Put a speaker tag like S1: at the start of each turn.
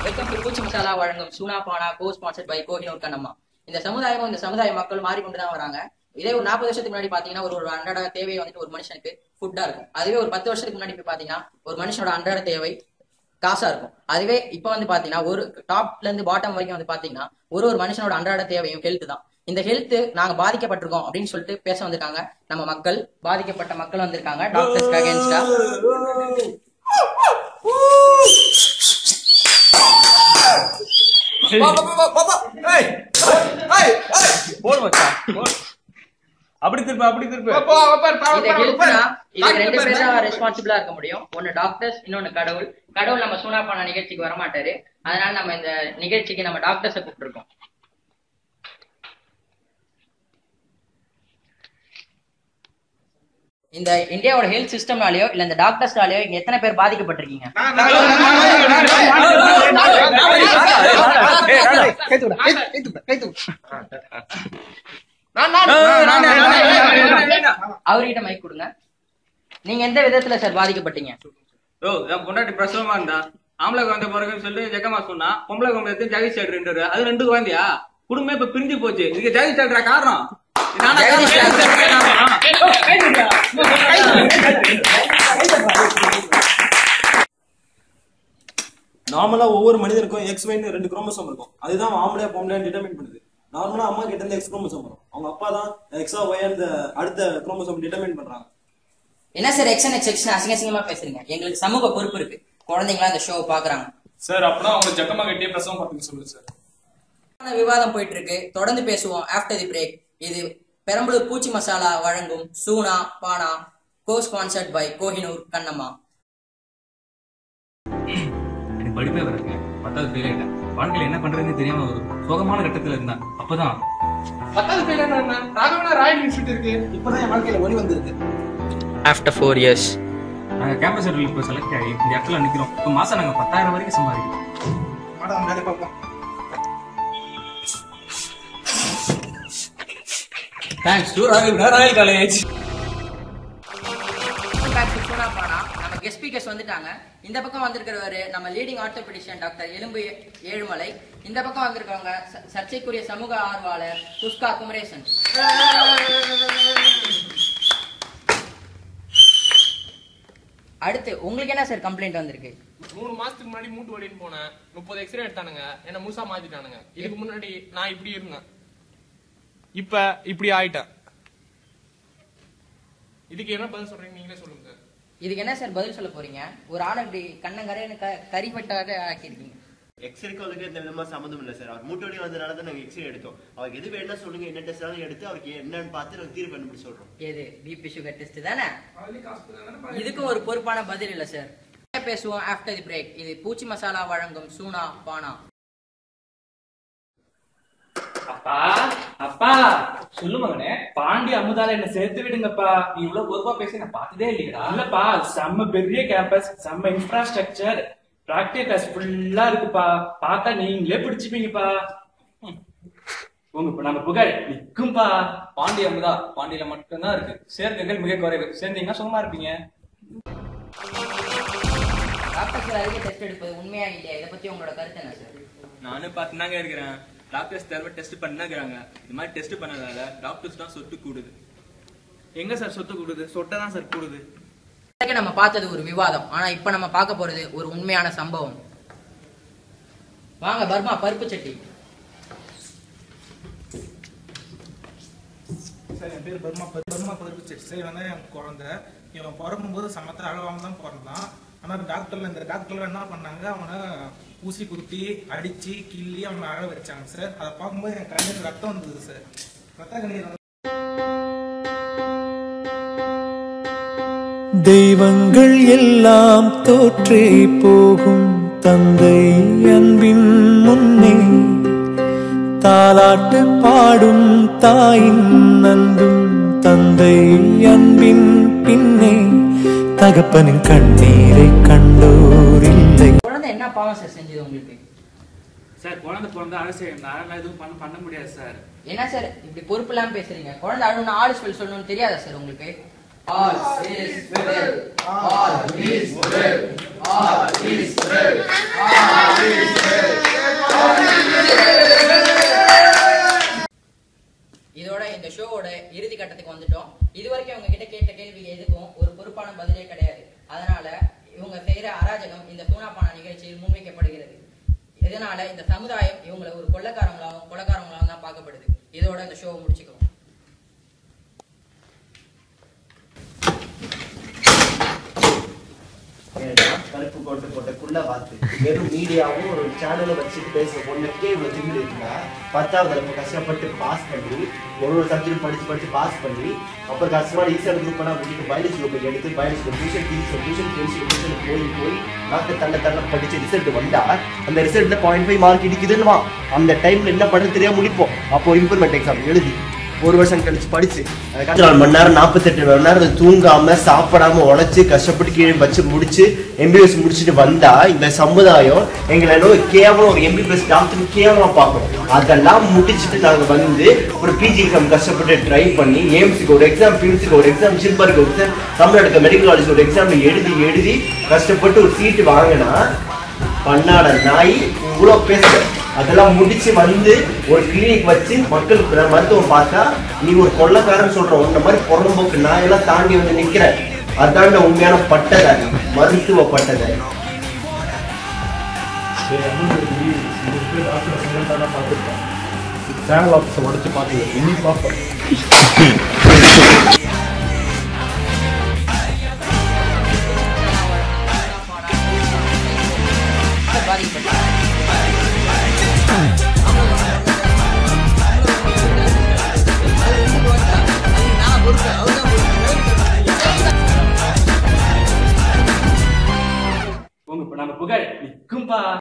S1: Welcome to Poochi Masala வழங்கும் Soona Paana co sponsored by Kohinoor Kannamma. இந்த சமுதாய மக்கள் மாறிக்கொண்டுதான் வராங்க. இதே ஒரு 40 வருஷத்துக்கு முன்னாடி பாத்தீங்கன்னா ஒரு அன்றாட தேவையை வந்துட்டு ஒரு மனுஷனுக்கு ஃபுட்டா இருக்கும். அதுவே ஒரு 10 வருஷத்துக்கு முன்னாடி போய் பாத்தீங்கன்னா ஒரு மனுஷனோட அன்றாட தேவை காசா இருக்கும். அதுவே இப்ப வந்து பாத்தீங்கன்னா ஒரு டாப்ல இருந்து பாட்டம் வரைக்கும் வந்து பாத்தீங்கன்னா ஒரு மனுஷனோட அன்றாட தேவையும் ஹெல்த் தான். இந்த ஹெல்த் நாங்க பாதிக்கப்பட்டிருக்கோம் அப்படின்னு சொல்லிட்டு பேச வந்திருக்காங்க நம்ம மக்கள். பாதிக்கப்பட்ட மக்கள் வந்திருக்காங்க டாக்டர்ஸ்க்கு அகைன்ஸ்டா.
S2: அப்படி திருப்பு
S1: ரெண்டு பேர் தான் ரெஸ்பான்சிபிளா இருக்க முடியும். ஒன்னு டாக்டர்ஸ், இன்னொன்னு கடவுள். கடவுள் நம்ம சூனா பானா நிகழ்ச்சிக்கு வரமாட்டாரு. அதனால நம்ம இந்த நிகழ்ச்சிக்கு நம்ம டாக்டர்ஸை கூப்பிட்டுருக்கோம். இந்த இந்தியாவோட ஹெல்த் சிஸ்டம்னாலயோ இல்ல இந்த டாக்டர்ஸ்னாலயோ இங்க எத்தனை பேர் பாதிக்கப்பட்டிருக்கீங்க? அவர்கிட்ட மைக் கொடுங்க. நீங்க எந்த விதத்துல சார் பாதிக்கப்பட்டீங்க?
S2: பொண்டாட்டி பிரசவமா இருந்தா ஆம்பளை குழந்தை பிறகுன்னு சொல்லிட்டு ஜெகமா சொன்னா, பொம்பளை குழந்தை ஜெகி சேட்ரு, அது 2 குழந்தையா? குடும்பமே இப்ப பிரிஞ்சு போச்சு. இதுக்கு ஜெகி சேட்ரா காரணம்?
S3: நார்மலா ஒவ்வொரு மனிதருக்கும் XY 2 குரோமோசோம் இருக்கும். அதுதான் ஆம்பளையா பொம்பளையா டிட்டர்மைன் பண்ணுது. நார்மலா அம்மா கிட்ட இருந்து X குரோமோசோம் வரும், அவங்க அப்பா தான் XY அந்த அடுத்த குரோமோசோம் டிட்டர்மைன் பண்றாங்க.
S1: என்ன சார் எக்ஸன் அசிங்கமா பேசுறீங்க? எங்களுக்கு சமூக பொறுப்பு இருக்கு. குழந்தைங்களா இந்த ஷோ பாக்குறாங்க
S2: சார். அப்படின்னா அவங்க ஜக்கமா கட்டியே பிரசவம் பார்த்துக்க சொல்லுங்க சார்.
S1: விவாதம் போயிட்டு இருக்கு, தொடர்ந்து பேசுவோம் ஆஃப்டர் தி பிரேக். இது பெரம்பலூர் பூச்சி மசாலா வழங்கும் Soona Paana co sponsored by Kohinoor Kannamma.
S4: எனக்கு படிப்பே வரங்க, 10வது ஃபெயில் ஆயிட்டேன். வாழ்க்கையில என்ன பண்றதுன்னு தெரியாம ஒரு சோகமான கட்டத்துல இருந்தேன். அப்பதான்
S2: 10வது ஃபெயில் ஆனா ராகவனா ராயல் இன்ஸ்டிடியூட் இருக்கு. இப்பதான் என் வாழ்க்கையில ஒளி வந்திருக்கு.
S1: ஆஃப்டர் 4 years
S4: நாங்க கேம்பஸ் இன்டர்வியூ இப்போ செலக்ட் ஆகி இந்த இடத்துல நிக்கிறோம். இப்போ மாசம் நாங்க 10,000 வரைக்கும் சம்பாதிக்கிறோம்.
S2: மேடம் வேலை பார்ப்போம்.
S4: Thanks to Royal College.
S1: Back to Soona Paana. நம்ம கெஸ்ட் ஸ்பீக்கர்ஸ் வந்துட்டாங்க. இந்த பக்கம் வந்திருக்கிறவரு நம்ம லீடிங் ஆர்த்தோபெடிஷியன் டாக்டர் எலும்பு ஏழுமலை. இந்த பக்கம் வந்திருக்கவங்க சர்ச்சைக்குரிய சமூக ஆர்வலர் துஷ்கா குமரேசன். அடுத்து உங்களுக்கு என்ன சார் கம்ப்ளைண்ட் வந்திருக்கு?
S5: 3 மாசத்துக்கு முன்னாடி மூட்டு வலின்னு போனேன். 30 எக்ஸ்ரே எடுத்தானுங்க, என்ன மூசா மாத்திட்டானுங்க. இதுக்கு முன்னாடி நான் இப்படி இருந்தேன், இப்ப இப்படி ஆயிட்டேன். இதுக்கு என்ன பதில் சொல்றீங்க நீங்களே சொல்லுங்க சார்.
S1: இதுக்கு என்ன சார் பதில் சொல்ல போறீங்க? ஒரு ஆளை இப்படி கண்ணங்கரைன்னு கறிப்பட்டாக ஆக்கிருக்கீங்க.
S6: எக்ஸ்ரேக்கு அவருக்கு எந்த விதமா சம்மந்தம் இல்லை சார். அவர் மூட்டோடி வந்தனால தான் நாங்கள் எக்ஸ்ரே எடுத்தோம். அவருக்கு எது வேணா சொல்லுங்க, என்ன டெஸ்ட் எடுத்து அவருக்கு என்னன்னு பார்த்து நாங்கள் தீர்வு கண்டுபிடிச்சு சொல்றோம்.
S1: எது பிபி சுகர் டெஸ்ட் தானே? இதுக்கும் ஒரு பொறுப்பான பதில் இல்ல சார். பேசுவோம் ஆஃப்டர் தி பிரேக். இது பூச்சி மசாலா வழங்கும் சூனா பானா.
S7: அப்பா அப்பா சொல்லு மகனே, பாண்டி அமுதால என்ன சேர்த்து விடுங்கப்பா. நீ இவ்வளவு பொறுப்பா பேசி நான் பார்த்ததே இல்லையா? இல்லப்பா, செம்ம பெரிய கேம்பஸ், செம்ம இன்ஃப்ராஸ்ட்ரக்சர், பிராக்டிகல்ஸ் ஃபுல்லா இருக்குப்பா. பார்த்தா நீங்களே பிடிச்சிப்பீங்கப்பா. உங்க நம்ம புகழ் நிக்கும்பா.
S4: பாண்டி அமுதா பாண்டியில மட்டும்தான் இருக்கு. சேர்க்கைகள் மிக குறைவு. சேர்ந்தீங்கன்னா சும்மா இருப்பீங்க.
S1: டாக்டர்ஸ் அதிக டெஸ்ட் எடுப்பது உண்மையா இல்லையா? இதை பத்தி உங்களோட கருத்து என்ன சார்?
S2: நானும் பார்த்துனாங்க இருக்கிறேன். டாக்டர்ஸ் தேவை டெஸ்ட் பண்ணாங்கிறாங்க. இது மாதிரி டெஸ்ட் பண்ணதால டாக்டர்ஸ் தான் சொத்து கூடுது.
S5: எங்க சார் சொத்து கூடுது? சொட்டை தான் சார் கூடுது.
S1: நம்ம பார்த்தது ஒரு விவாதம், ஆனா இப்ப நம்ம பார்க்க போறது ஒரு உண்மையான சம்பவம். வாங்க பர்மா பருப்பு சட்டி.
S8: சார் என் பேர் பர்மா பருப்பு சட்டி சார். இவன் தான் என் குழந்தை. இவன் பிறக்கும்போது சமத்த அழகாம தான் பிறந்தான். ஆனா இந்த டாக்டர்ல என்ன பண்ணாங்க, அவனை ஊசி குத்தி அடிச்சு கிள்ளி அவனை அழ வச்சாங்க சார். அதை பார்க்கும்போது என் கண்ணில் ரத்தம் வந்தது சார். ரத்த கண்ணீர்.
S9: தெய்வங்கள் எல்லாம் தோற்றே போகும் தந்தை அன்பின் முன்னே, தாலாட்டு பாடும் தாயின் அன்பும் தந்தை அன்பின் பின்னே, தகப்பனின் கண்ணீரை கண்டோர் இல்லை.
S1: குழந்தை என்ன பாவம் சார் செஞ்சது உங்களுக்கு?
S7: சார் குழந்தை பிறந்த அலசி அதெல்லாம் எதுவும் பண்ண முடியாது சார்.
S1: என்ன சார் இப்படி பொறுப்பு இல்லாம பேசுறீங்க? குழந்தை அழுன்னு ஆளு சொல்லணும்னு தெரியாதா சார் உங்களுக்கு? All is well. All is well. All is well. All is well. கட்டத்துக்கு வந்துட்டோம். இதுவரைக்கும் அவங்க கிட்ட கேட்ட கேள்வி எதுக்கும் ஒரு பொறுப்பான பதிலே கிடையாது. அதனால இவங்க செய்யற அராஜகம் இந்த சூனாப்பானா நிகழ்ச்சியில் முன்வைக்கப்படுகிறது. இதனால இந்த சமுதாயம் இவங்களை ஒரு கொலைக்காரங்களாகவும் தான் பார்க்கப்படுது. இதோட இந்த ஷோவை முடிச்சுக்கிறோம்.
S6: கருப்பு கோட்டு போட்டக்குள்ள பார்த்து வெறும் மீடியாவும் ஒரு சேனலும் வச்சுட்டு பேசுற பொண்ணுக்கே இவ்வளவு திமிரு இருந்தா 10வது நம்ம கஷ்டப்பட்டு பாஸ் பண்ணி ஒரு சப்ஜெக்ட் படிச்சு பாஸ் பண்ணி அப்புறம் கஷ்டமான ஈஸியான குரூப் எல்லாம் விட்டுட்டு பயாலஜி குரூப் எடுத்து பயாலஜி டியூஷன் போய் டாக்டர் தள்ள படிச்சு ரிசல்ட் வந்தா அந்த ரிசல்ட்ல 0.5 மார்க் இடிக்குதுன்னு அந்த டைம்ல என்ன பண்ண தெரியாம முடிப்போம். அப்போ இம்ப்ரூவ்மெண்ட் எக்ஸாம் எழுதி 1 வருஷம் கழிச்சு படிச்சு 4 மணி நேரம் 48 மணி நேரம் தூங்காம சாப்பிடாம உழைச்சு கஷ்டப்பட்டு கீழே வச்சு முடிச்சு MBBS முடிச்சுட்டு வந்தா இந்த சமுதாயம் எங்களை கேவலம் ஒரு MBBS டாக்டர் கேவலம் பார்க்கணும். அதெல்லாம் முடிச்சுட்டு நாங்க வந்து ஒரு பிஜி எக்ஸாம் கஷ்டப்பட்டு ட்ரை பண்ணி எய்ம்ஸுக்கு ஒரு எக்ஸாம், பியூஸுக்கு ஒரு எக்ஸாம், சில்பருக்கு ஒரு எக்ஸாம், தமிழ்நாடு மெடிக்கல் காலேஜ் ஒரு எக்ஸாம் எழுதி கஷ்டப்பட்டு ஒரு சீட்டு வாங்கினா பண்ணாட நாய் இவ்வளவு பேசுற. அதெல்லாம் முடிச்சு வந்து ஒரு கிளினிக் வச்சு மக்களுக்கு மருத்துவம் பார்த்தா நீ ஒரு கொள்ளைக்காரன் சொல்ற உன்ன மாதிரி பொறம்போக்கு நாயெல்லாம் தாண்டி வந்து நிக்கிற. அதாண்ட உண்மையான பட்டதாரி, மருத்துவ பட்டதாரி.
S10: சேனல் ஆஃபீஸை உடச்சு பார்த்து இனி பார்ப்பேன்.
S7: நம்ம புகழ் நிற்கும்பா.